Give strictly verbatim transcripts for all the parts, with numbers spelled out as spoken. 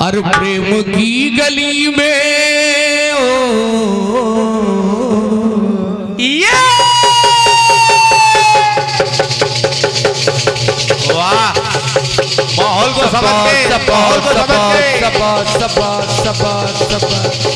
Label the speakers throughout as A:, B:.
A: अरे प्रेम की गली में ओ
B: ये वाह, माहौल को समझ के, माहौल को समझ के।
A: सपा सपा सपा सपा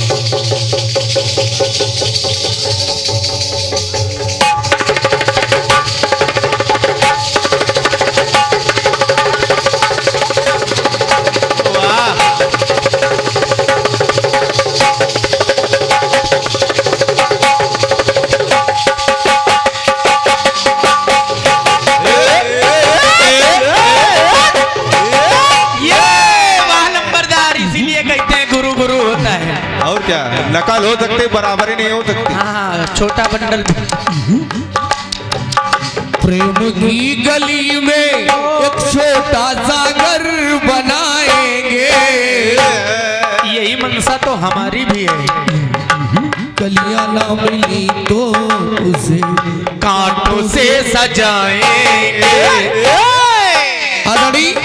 B: नकल हो सकते, बराबरी नहीं हो सकती।
A: हाँ, छोटा बंडल। प्रेम की गली में एक छोटा सा घर बनाएंगे,
B: यही मनसा तो हमारी भी है।
A: कलियां ना मिली तो उसे
B: कांटों से सजाएंगे।
A: आदड़ी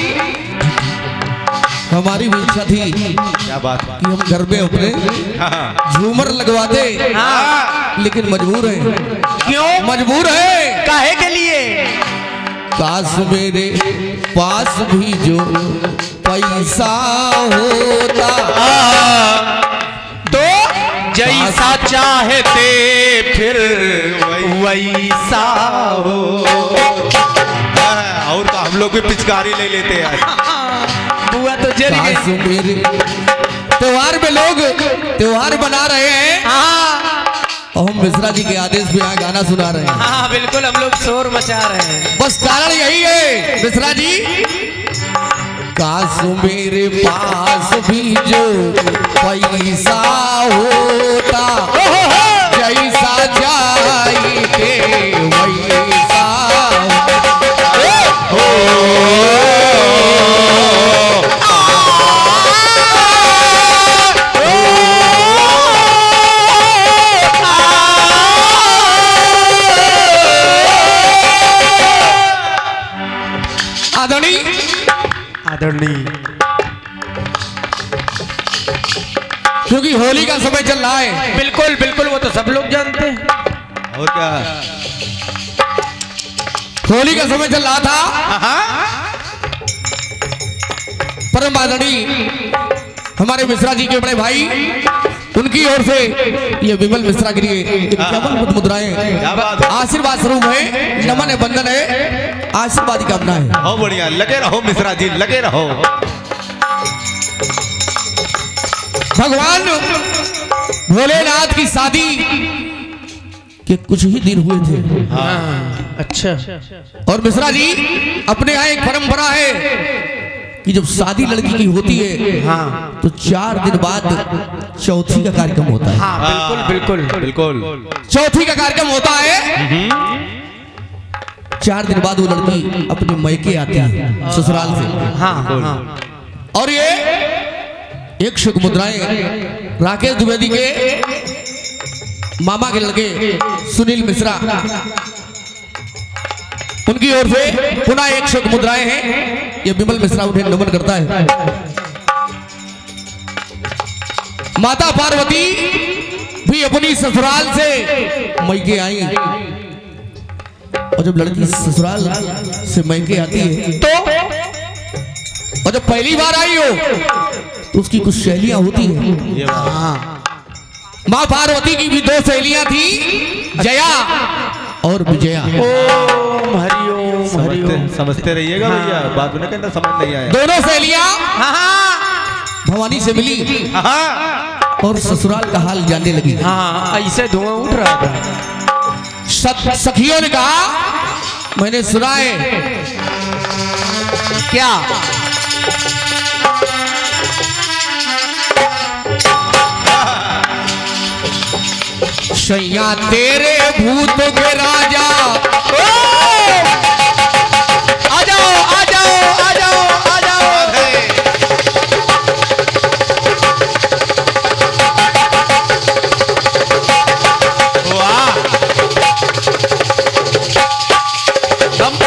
A: हमारी भी इच्छा थी,
B: क्या बात
A: कि हम घर में अपने झूमर लगवाते, लेकिन मजबूर है।
B: क्यों
A: मजबूर है?
B: काहे के लिए?
A: काश मेरे पास भी जो पैसा होता
B: तो जैसा चाहते फिर वैसा हो। और तो हम लोग भी पिचकारी ले लेते हैं।
A: बुआ तो जल गई। मेरे त्योहार में लोग त्योहार बना रहे हैं, और हम मिश्रा जी के आदेश पे यहाँ गाना सुना रहे हैं।
B: हाँ बिल्कुल, हम लोग शोर मचा रहे हैं।
A: बस कारण यही है मिश्रा जी, काश मेरे पास भी जो पैसा होता, जैसा चाहते वैसा हो।
B: आदरणीय,
A: क्योंकि होली का समय चल रहा है।
B: बिल्कुल बिल्कुल, वो तो सब लोग जानते हैं। और क्या,
A: होली का समय चल रहा था। परम आदरणीय हमारे मिश्रा जी के बड़े भाई, उनकी ओर से ये विमल मिश्रा के लिए केवल मुद्राएं आशीर्वाद स्वरूप है, नमन है, बंधन है, आशीर्वाद की कामना है।
B: बहुत बढ़िया, लगे रहो मिश्रा जी, लगे रहो।
A: भगवान भोलेनाथ की शादी के कुछ ही दिन हुए थे।
B: हाँ, अच्छा।
A: और मिश्रा जी अपने यहाँ एक परंपरा है कि जब शादी लड़की की होती है, हाँ, तो चार दिन बाद चौथी का कार्यक्रम होता है।
B: हाँ, बिल्कुल बिल्कुल बिल्कुल,
A: चौथी का कार्यक्रम होता है। चार दिन बाद वो लड़की अपने मैके आती है ससुराल से।
B: हाँ, हाँ।
A: और ये एक शुभ मुद्राएं राकेश द्विवेदी के मामा के लड़के सुनील मिश्रा, उनकी ओर से पुनः एक शुभ मुद्राएं हैं। ये विमल मिश्रा उन्हें नमन करता है। माता पार्वती भी अपनी ससुराल से मैके आई, और जब लड़की ससुराल से मैके आती है तो, और जब पहली बार आई हो तो उसकी कुछ सहेलियां होती हैं। माँ पार्वती की भी दो सहेलियां थी, जया और विजया।
B: ओम हरिओम हरिओम। समझते रहिएगा भैया, बात में कहना समझ नहीं आया।
A: दोनों सहेलियां भवानी से मिली और ससुराल का हाल जानने लगी।
B: हाँ, ऐसे धुआं उठ रहा था।
A: सखियों ने कहा, मैंने सुना है क्या सैया तेरे भूत के राजा, आ जाओ आ जाओ आ जाओ आ जाओ। वाह,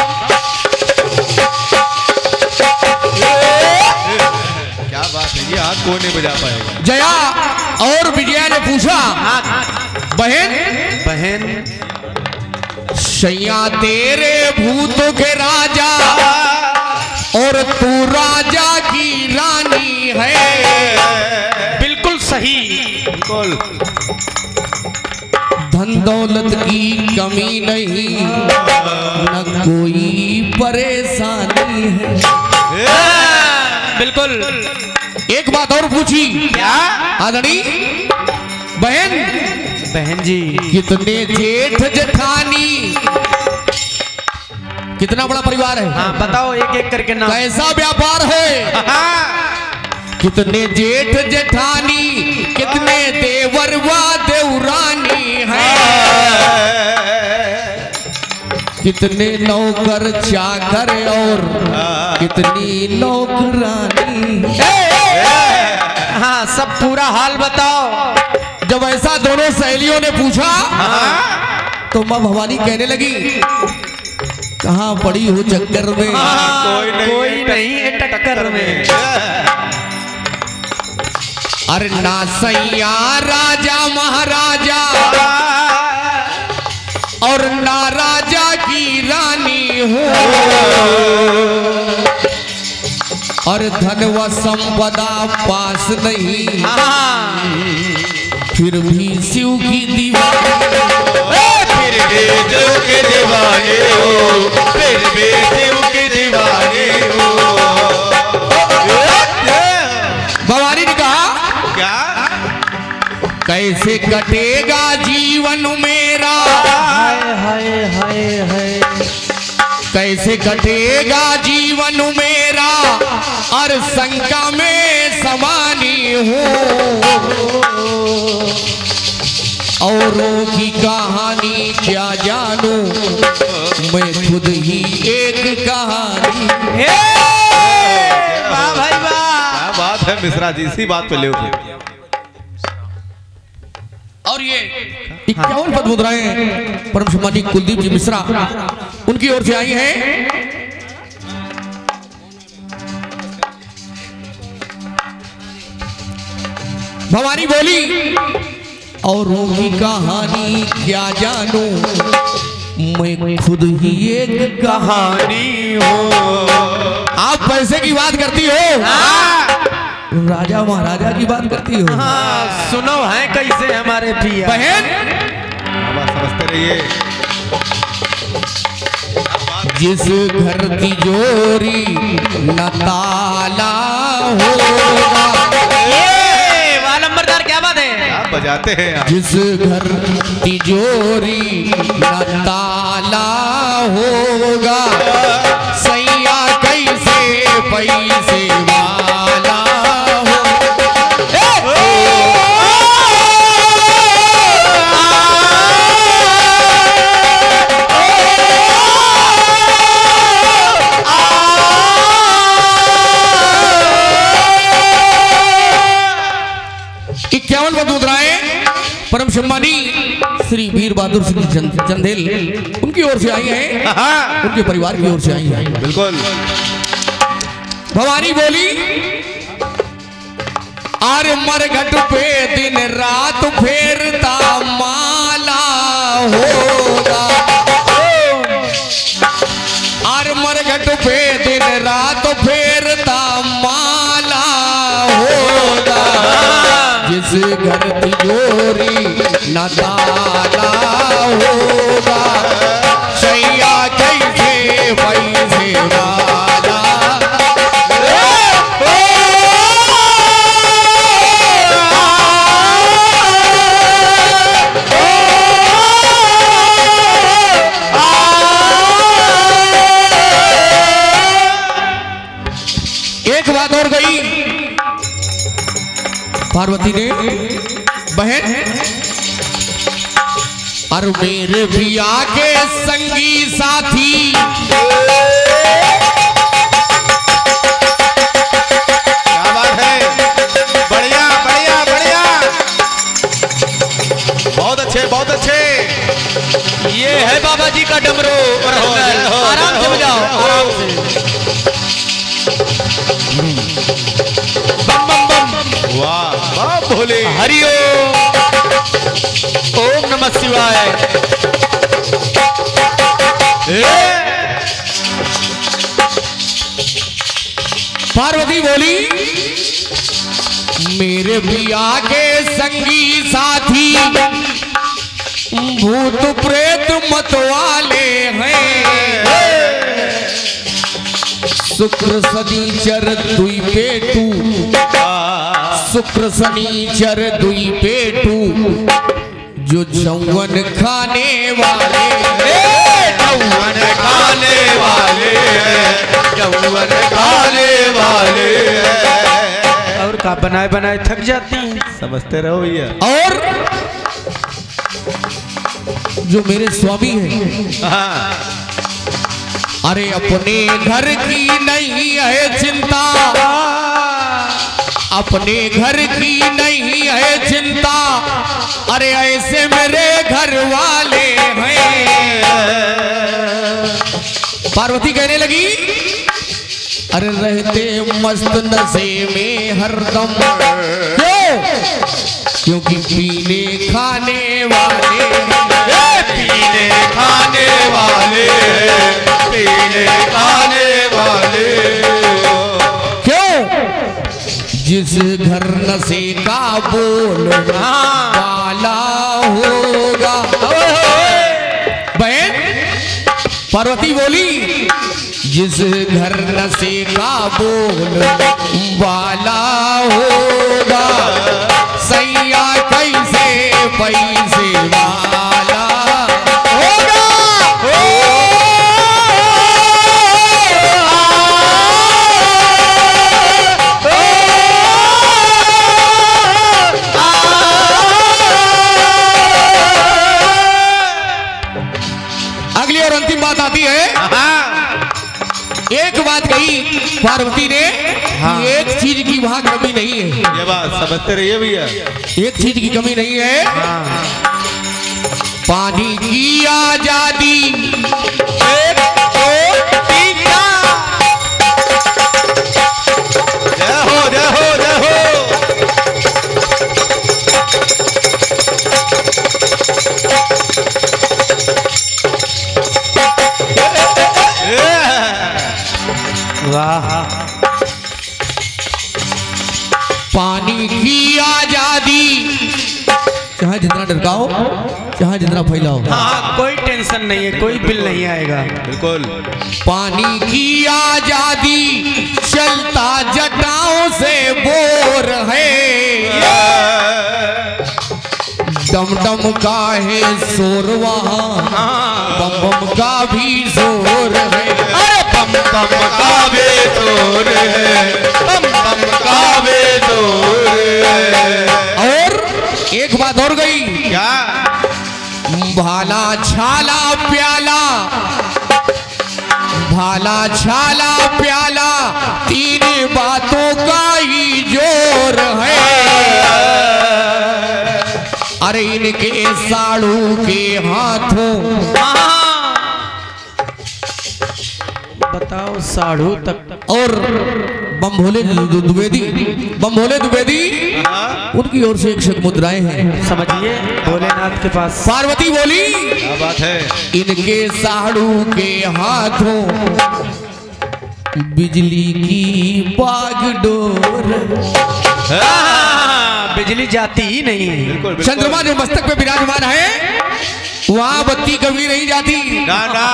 A: क्या बात है, ये
B: साथ कोई नहीं बजा पाएगा।
A: जया और विजया ने पूछा, बहन
C: बहन
A: सैया तेरे भूतों के राजा और तू राजा की रानी है।
C: बिल्कुल सही,
B: बिल्कुल।
A: धन दौलत की कमी नहीं, न कोई परेशानी है।
C: बिल्कुल।
A: एक बात और पूछी,
C: क्या
A: आदड़ी बहन
C: बहन जी,
A: कितने जेठ जेठानी, कितना बड़ा परिवार है?
C: हाँ बताओ एक एक करके नाम।
A: कैसा व्यापार है? कितने जेठ जेठानी, कितने देवर व देवरानी है, कितने नौकर चाकर और कितनी नौकरानी।
C: हाँ सब पूरा हाल बताओ।
A: जब ऐसा दोनों सहेलियों ने पूछा तो माँ भवानी कहने लगी, कहाँ पड़ी हो चक्कर में?
C: हाँ,
B: कोई नहीं,
C: कोई नहीं है टक्कर में।
A: अरे ना सैया राजा महाराजा और ना राजा की रानी हूँ, और धन व संपदा पास नहीं, फिर भी शिव की दीवानी।
B: फिर भी शिव के दीवाने हो, फिर भी शिव के दीवाने हो।
A: भवानी ने कहा,
B: क्या
A: कैसे कटेगा जीवन मेरा,
C: हाय हाय हाय हाय,
A: कैसे कटेगा जीवन मेरा, और शंका में समानी हूँ, औरों की कहानी क्या जानूं, मैं खुद ही एक कहानी।
C: वाह भाई वाह,
B: क्या बात है मिश्रा जी, इसी बात पे ले उठे।
A: और ये इक्यावन पद मुद्राएं परम सम्मानी कुलदीप जी मिश्रा उनकी ओर से आई हैं। भवानी बोली, औरों की कहानी क्या जानूं, मैं खुद ही एक कहानी हूँ। आप पैसे की बात करती हो, राजा महाराजा की बात करती हो।
C: हाँ सुनो है कैसे हमारे पिया।
A: बहन
B: बाबा समझते रहिए।
A: जिस घर तिजोरी न ताला होगा,
C: वाह नंबरदार क्या बात है।
B: आप बजाते हैं आप।
A: जिस घर तिजोरी न ताला होगा, सैया कैसे पैसे वाला हो। इक्यावन पद मुद्राएं परम सम्मानी श्री वीर बहादुर सिंह चंदेल उनकी ओर से आई हैं, उनके परिवार की ओर से आई हैं।
B: बिल्कुल।
A: भवानी बोली, आरे मरघट पे दिन रात फेरता माला होगा, आरे मरघट पे दिन रात फेरता माला होगा, जिस घर तिजोरी न ताला होगा, सैया कैसे पैसे वाला। एक बात और गई पार्वती ने, बहन और मेरे प्रिया के संगी साथी,
B: क्या बात है, बढ़िया बढ़िया बढ़िया, बहुत अच्छे बहुत अच्छे।
C: ये है बाबा जी का डमरू, आराम से बजाओ आराम से। बम बम बम
B: बम भोले।
C: हरि ओम। ओम नमः शिवाय।
A: पार्वती बोली मेरे पिया के संगी साथी भूत प्रेत मतवाले हैं। शुक्र शनिचर दुई पेटू, शुक्र शनिचर दुई पेटू जो जौवन खाने वाले,
B: जौवन खाने वाले, जौवन खाने वाले।
C: और का बनाए बनाए थक जाती हैं।
B: समझते रहो भैया।
A: और जो मेरे स्वामी हैं,
B: हाँ।
A: अरे अपने घर की नहीं है चिंता, अपने घर की नहीं है चिंता, अरे ऐसे मेरे घर वाले हैं। पार्वती कहने लगी अरे रहते मस्त नशे में हरदम, क्यों? क्योंकि पीने खाने वाले,
B: पीने खाने वाले, पीने खाने वाले।
A: क्यों? जिस घर नशे का बोल वाला होगा। बहन पार्वती बोली जिस घर नशे का बोल वाला होगा, सैया कैसे पैसे वाला होगा। अगली और अंतिम बात आती है। एक बात कही पार्वती ने, हाँ। एक चीज की वहां कमी नहीं है।
B: ये बात समझते रहिए भैया।
A: एक चीज की कमी नहीं है, हाँ। पानी की आजादी,
B: एक दो तीन जय हो जय हो जय हो।
C: वाह।
A: पानी की आजादी, चाहे जितना डरकाओ चाहे जितना फैलाओ,
C: हाँ कोई टेंशन नहीं है, कोई बिल नहीं आएगा।
B: बिल्कुल।
A: पानी की आजादी चलता जटाओं से बोर है, डम डम का है शोर वहाँ, बम बम का भी जोर है।
B: अरे बम बम का भी जोर है, बम बम का भी जोर है।
A: और एक बात और गई,
B: क्या?
A: भाला छाला प्याला, भाला छाला प्याला, तीन बातों का ही जोर है। अरे इनके साड़ू के हाथों,
C: बताओ साढ़ू तक।
A: और बम भोले द्विवेदी, बम भोले द्विवेदी उनकी ओर से एक शक मुद्राएं हैं।
C: समझिए भोलेनाथ के पास।
A: पार्वती बोली
B: क्या बात है?
A: इनके साड़ू के हाथों बिजली की बागडोर,
C: बिजली जाती ही नहीं।
B: बिल्कुल, बिल्कुल।
A: चंद्रमा जो मस्तक पे विराजमान है वहां बत्ती कभी नहीं जाती।
B: ना ना,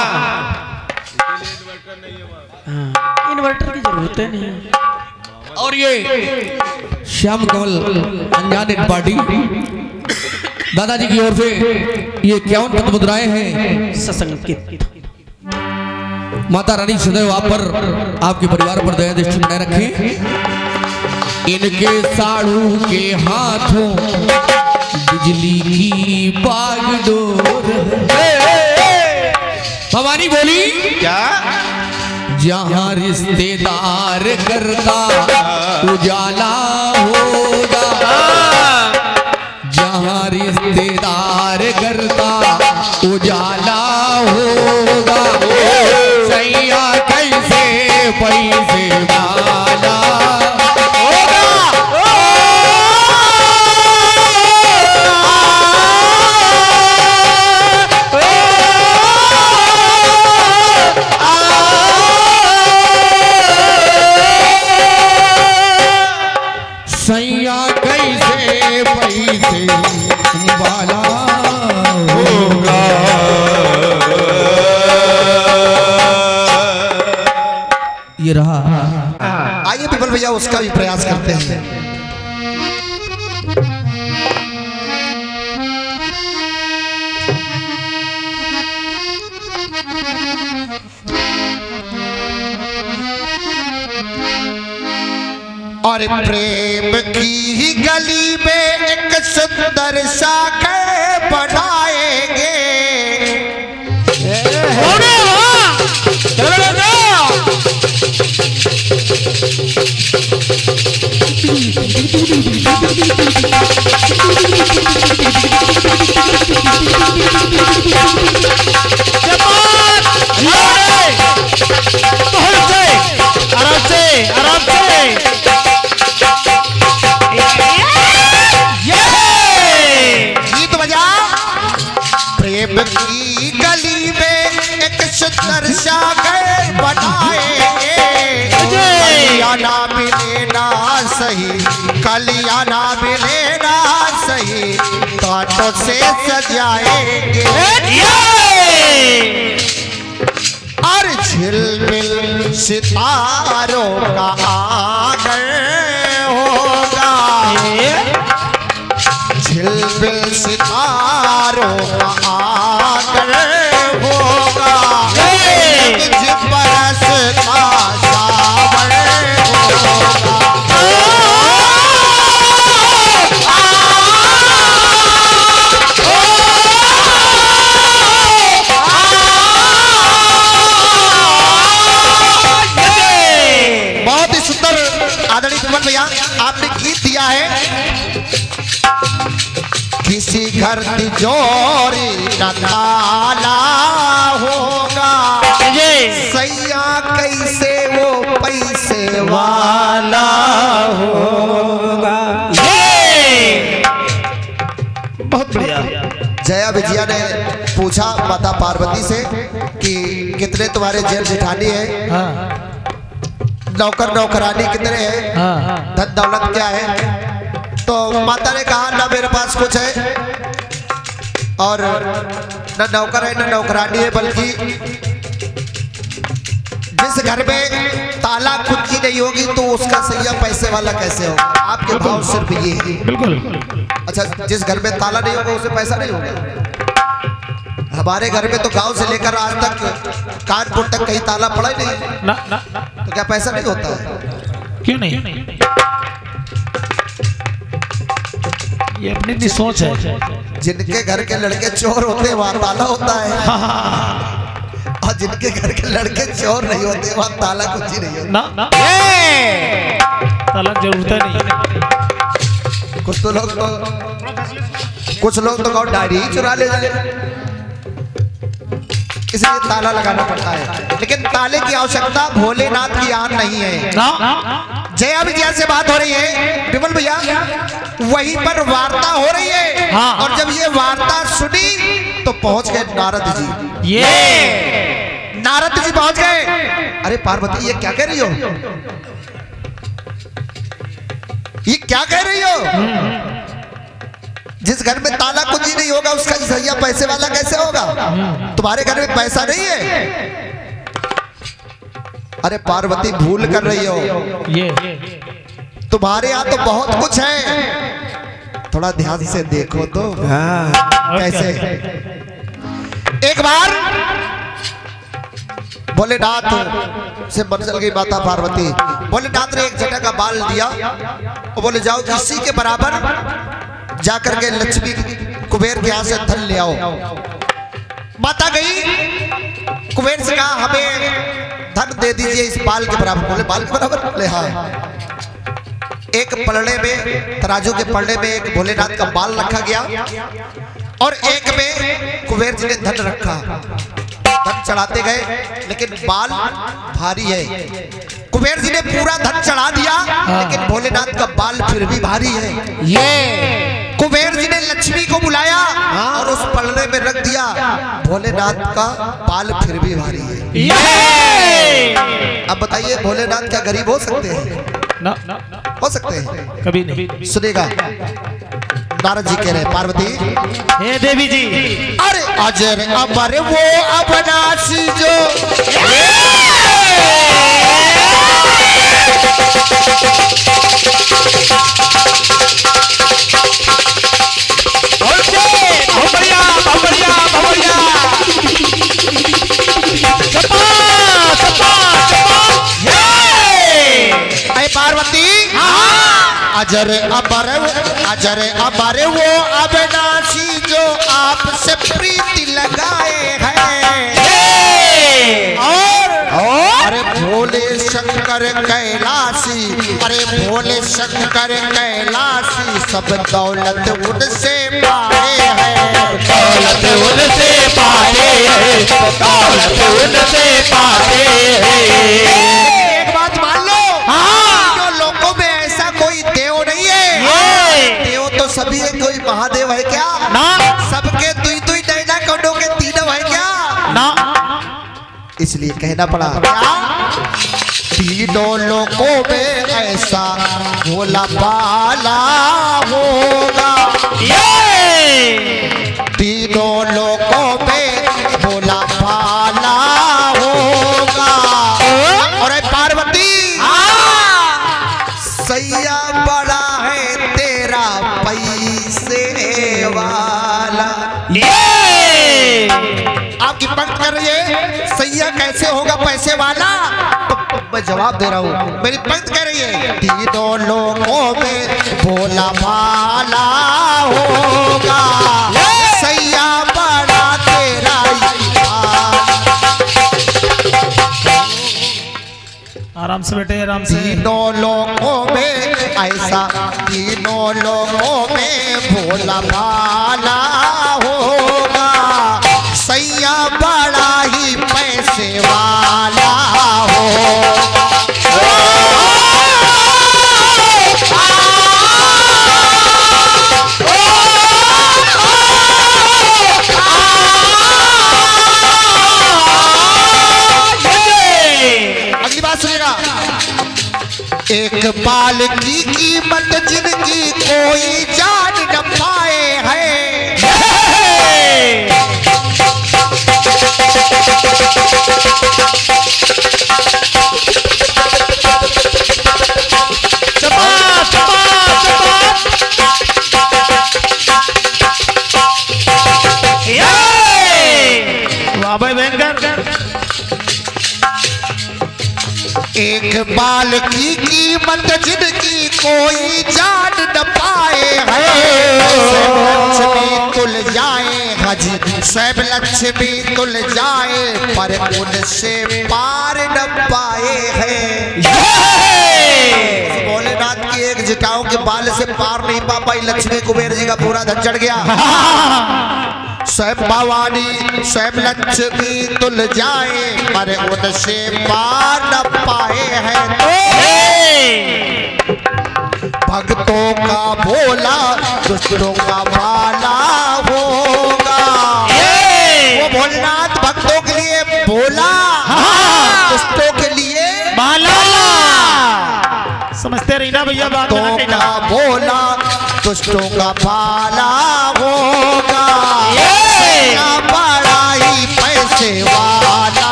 C: हाँ, इन्वर्टर की जरूरत है नहीं।
A: और ये श्याम कमल अनजान पार्टी दादाजी की ओर से ये इक्यावन पद मुद्राएं हैं
C: ससंकित।
A: माता रानी सदैव आप पर, आपके परिवार पर दया दृष्टि बनाए रखें। इनके साड़ू के हाथों बिजली की बागडोर। भवानी बोली
B: क्या?
A: जहाँ रिश्तेदार करता उजाला होगा, जहाँ रिश्तेदार करता उजाला होगा, सैया कैसे पैसे वाला होगा। ये रहा।
D: आइए विमल भैया उसका भी प्रयास करते हैं। और प्रेम की गली में एक सुंदर सा घर बनाएंगे।
C: आराम से आराम से
D: गीत बजा। प्रेम की गली में एक सुंदर सा घर बनाएंगे। कलियाना मिले ना सही, कलियाना मिले ना सही, कांटों से सजाएंगे। और झिलमिल सितारों का आंगन होगा। झिलमिल सितारों का आंगन होगा। बरसता सावन होगा। बहुत ही सुंदर आदरणीय विमल भैया आपने गीत दिया है। किसी घर तिजोरी न ताला होगा। सैया कैसे वो पैसे वाला होगा। बहुत बढ़िया। जया विजया ने पूछा माता पार्वती से कि कितने तुम्हारे जेल जेठानी है, नौकर नौकरानी कितने हैं, धन दौलत क्या है। तो माता ने कहा ना मेरे पास कुछ है और न नौकर है न नौकरानी है, बल्कि जिस घर में ताला कुंजी नहीं होगी तो उसका सैया पैसे वाला कैसे होगा। आपके भाव सिर्फ ये है। बिल्कुल। अच्छा, जिस घर में ताला नहीं होगा उसे पैसा नहीं होगा। हमारे घर में तो गांव से लेकर आज तक कानपुर तक कहीं ताला पड़ा ही नहीं ना, ना, ना। तो क्या पैसा नहीं होता है?
C: क्यों नहीं? ये अपनी भी सोच है।
D: जिनके घर के लड़के चोर होते हैं वहाँ ताला होता है, और जिनके घर के लड़के चोर नहीं होते वहाँ ताला कुछ ही नहीं होता।
C: ना, ना। ताला जरूरत नहीं।
D: कुछ तो लोग तो कुछ लोग तो डायरी ही चुरा ले जाए, इसलिए ताला लगाना पड़ता है। लेकिन ताले की आवश्यकता भोलेनाथ की आन नहीं है। जया विजया से बात हो रही है विमल भैया, वहीं पर वार्ता हो रही है। हाँ, और जब ये वार्ता सुनी तो पहुंच गए नारद जी। ये नारद जी पहुंच गए। अरे पार्वती ये क्या कह रही हो, ये क्या कह रही हो? जिस घर में ताला कुंजी नहीं होगा उसका सैया पैसे वाला कैसे होगा? तुम्हारे घर में पैसा नहीं है? अरे पार्वती भूल कर रही हो, ये तुम्हारे यहाँ तो बहुत कुछ है, थोड़ा ध्यान से देखो तो। हाँ, कैसे? एक बार भोलेनाथ से मन चल गई माता पार्वती। भोलेनाथ ने एक जटा का बाल दिया और बोले जाओ इसी के बराबर जाकर के लक्ष्मी कुबेर के यहाँ से धन ले आओ। माता गई, कुबेर से कहा हमें धन दे दीजिए इस बाल के बराबर। बोले बाल के बराबर? बोले हाँ। एक पलड़े में, तराजू के पलड़े में एक भोलेनाथ का बाल रखा गया और एक में कुबेर जी ने धन रखा। धन चढ़ाते गए लेकिन बाल भारी है। कुबेर जी ने पूरा धन चढ़ा दिया लेकिन भोलेनाथ का बाल फिर भी भारी है। ये कुबेर जी ने लक्ष्मी को बुलाया और उस पलड़े में रख दिया। भोलेनाथ का बाल फिर भी भारी है। अब बताइए भोलेनाथ क्या गरीब हो सकते हैं?
C: ना, ना,
D: हो सकते हैं? कभी नहीं। सुनेगा नारद जी कह रहे पार्वती,
C: हे देवी जी,
D: अरे अजर अमर वो अविनाशी जो अजर अबर अजर अबर वो अविनाशी जो आपसे प्रीति लगाए हैं। और अरे भोले शंकर कैलाशी, अरे भोले शंकर कैलाशी सब दौलत उनसे पाए हैं।
B: दौलत उनसे पाए हैं, दौलत उनसे पाए हैं।
D: एक बात मान लो, हाँ जो लोगों में ऐसा कोई देव नहीं है। देव तो सभी है, कोई महादेव है क्या?
C: ना।
D: सबके दुई दुई नैना कौनों के तीनों है क्या?
C: ना।
D: इसलिए कहना पड़ा तीनों लोगों में ऐसा भोला भाला होगा। तीनों लोगों में भोला भाला होगा। और पार्वती सैया बड़ा है तेरा पैसे वाला। आपकी पंक्ति कर रही है सैया कैसे होगा पैसे वाला? तो मैं जवाब दे रहा हूँ, मेरी पंक्ति कह रही है तीनों लोगों में भोला भाला होगा। सैया बड़ा तेरा
C: आराम से बेटे, आराम से।
D: तीनों लोगों में ऐसा, तीनों लोगों में भोला भाला होगा। सैया बड़ा ही पैसे वाला हो। अगली बात सुनिएगा। एक बाल की कीमत जिनकी कोई जान न पाए है। एक बाल की कीमत जिनकी कोई जान न पाए है। लक्ष्मी तुल जाए हजी, सब लक्ष्मी तुल जाए पर उनसे पार न पाए हैं। भोलेनाथ की एक जटाओं के बाल से पार नहीं पा पाई लक्ष्मी, कुबेर जी का पूरा धन चढ़ गया। स्वयं भवानी स्वयं लक्ष्मी तुल जाए पर उनसे पार न पाए हैं। भक्तों का भोला दुष्टों का भाला होगा। वो भोलेनाथ भक्तों के लिए भोला, दुष्टों के लिए
C: भाला। समझते रही ना भैया बात।
D: भक्तों का भोला दुष्टों का भाला होगा।